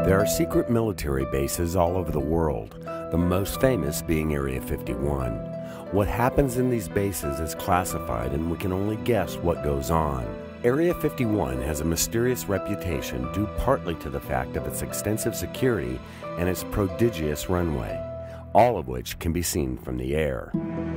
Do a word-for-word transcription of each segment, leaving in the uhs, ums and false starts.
There are secret military bases all over the world, the most famous being Area fifty-one. What happens in these bases is classified and we can only guess what goes on. Area fifty-one has a mysterious reputation due partly to the fact of its extensive security and its prodigious runway, all of which can be seen from the air.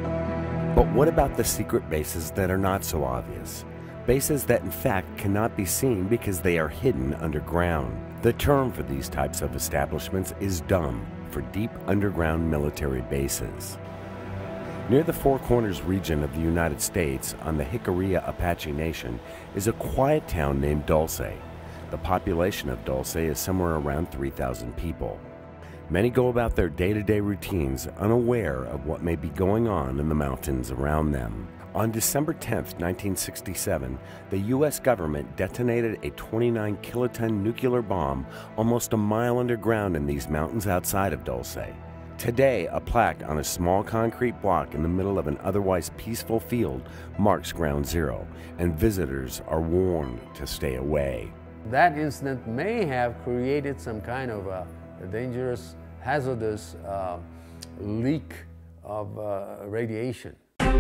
But what about the secret bases that are not so obvious? Bases that in fact cannot be seen because they are hidden underground. The term for these types of establishments is D U M, for Deep Underground Military Bases. Near the Four Corners region of the United States on the Jicarilla Apache Nation is a quiet town named Dulce. The population of Dulce is somewhere around three thousand people. Many go about their day-to-day routines unaware of what may be going on in the mountains around them. On December tenth, nineteen sixty-seven, the U S government detonated a twenty-nine kiloton nuclear bomb almost a mile underground in these mountains outside of Dulce. Today, a plaque on a small concrete block in the middle of an otherwise peaceful field marks Ground Zero, and visitors are warned to stay away. That incident may have created some kind of a dangerous, hazardous uh, leak of uh, radiation.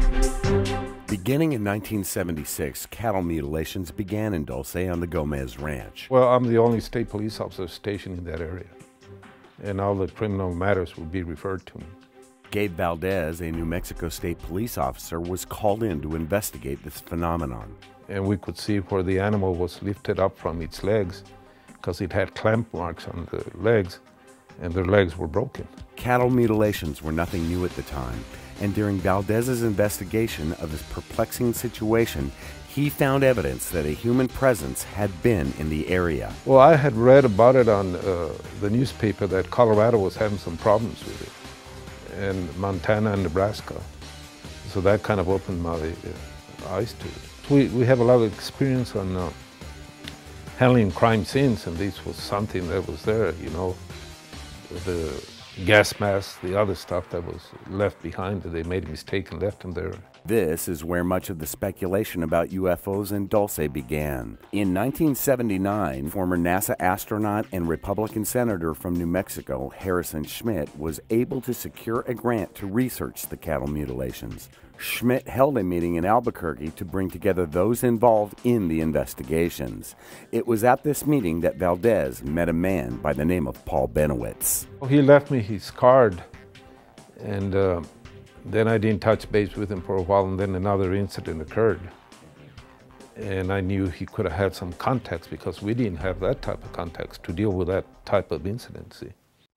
Beginning in nineteen seventy-six, cattle mutilations began in Dulce on the Gomez Ranch. Well, I'm the only state police officer stationed in that area, and all the criminal matters will be referred to me. Gabe Valdez, a New Mexico State police officer, was called in to investigate this phenomenon. And we could see where the animal was lifted up from its legs because it had clamp marks on the legs, and their legs were broken. Cattle mutilations were nothing new at the time, and during Valdez's investigation of this perplexing situation, he found evidence that a human presence had been in the area. Well, I had read about it on uh, the newspaper that Colorado was having some problems with it, and Montana and Nebraska. So that kind of opened my uh, eyes to it. We, we have a lot of experience on uh, handling crime scenes, and this was something that was there, you know. The gas masks, the other stuff that was left behind, that they made a mistake and left them there. This is where much of the speculation about U F Os in Dulce began. In nineteen seventy-nine, former NASA astronaut and Republican senator from New Mexico, Harrison Schmitt, was able to secure a grant to research the cattle mutilations. Schmitt held a meeting in Albuquerque to bring together those involved in the investigations. It was at this meeting that Valdez met a man by the name of Paul Bennewitz. He left me his card, and uh, then I didn't touch base with him for a while, and then another incident occurred. And I knew he could have had some context because we didn't have that type of context to deal with that type of incident. See?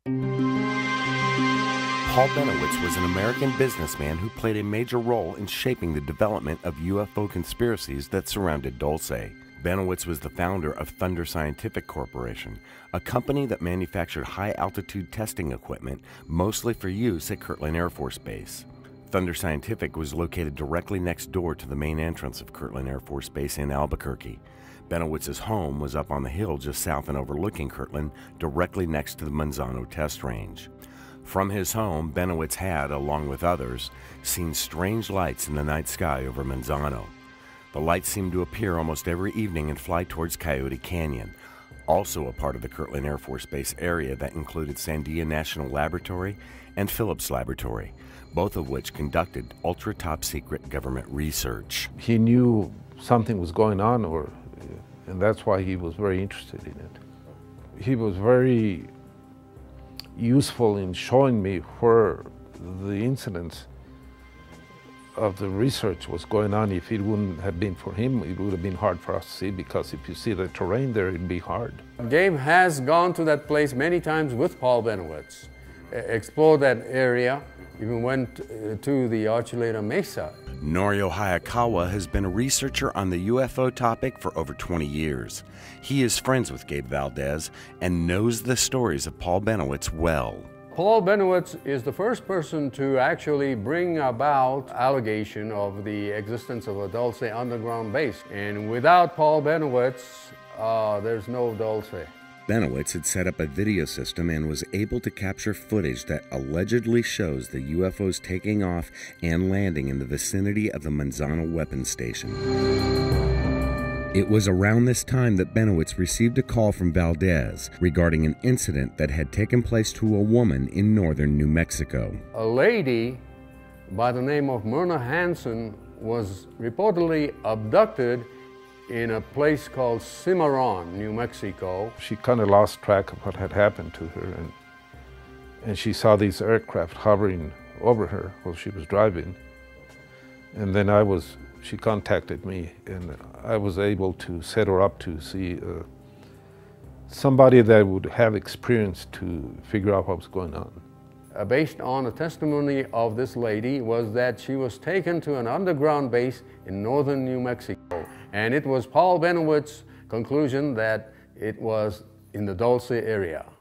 Paul Bennewitz was an American businessman who played a major role in shaping the development of U F O conspiracies that surrounded Dulce. Bennewitz was the founder of Thunder Scientific Corporation, a company that manufactured high-altitude testing equipment, mostly for use at Kirtland Air Force Base. Thunder Scientific was located directly next door to the main entrance of Kirtland Air Force Base in Albuquerque. Bennewitz's home was up on the hill just south and overlooking Kirtland, directly next to the Manzano test range. From his home, Bennewitz had, along with others, seen strange lights in the night sky over Manzano. The lights seemed to appear almost every evening and fly towards Coyote Canyon, also a part of the Kirtland Air Force Base area that included Sandia National Laboratory and Phillips Laboratory, both of which conducted ultra-top-secret government research. He knew something was going on, or, and that's why he was very interested in it. He was very useful in showing me where the incidents of the research was going on. If it wouldn't have been for him, it would have been hard for us to see, because if you see the terrain there, it'd be hard. Gabe has gone to that place many times with Paul Bennewitz, explored that area, even went to the Archuleta Mesa. Norio Hayakawa has been a researcher on the U F O topic for over twenty years. He is friends with Gabe Valdez and knows the stories of Paul Bennewitz well. Paul Bennewitz is the first person to actually bring about allegation of the existence of a Dulce underground base. And without Paul Bennewitz, uh, there's no Dulce. Bennewitz had set up a video system and was able to capture footage that allegedly shows the U F Os taking off and landing in the vicinity of the Manzano weapons station. It was around this time that Benowitz received a call from Valdez regarding an incident that had taken place to a woman in northern New Mexico. A lady by the name of Myrna Hansen was reportedly abducted in a place called Cimarron, New Mexico. She kind of lost track of what had happened to her, and, and she saw these aircraft hovering over her while she was driving. And then I was, she contacted me, and I was able to set her up to see uh, somebody that would have experience to figure out what was going on. Uh, based on the testimony of this lady, was that she was taken to an underground base in northern New Mexico. And it was Paul Benowitz's conclusion that it was in the Dulce area.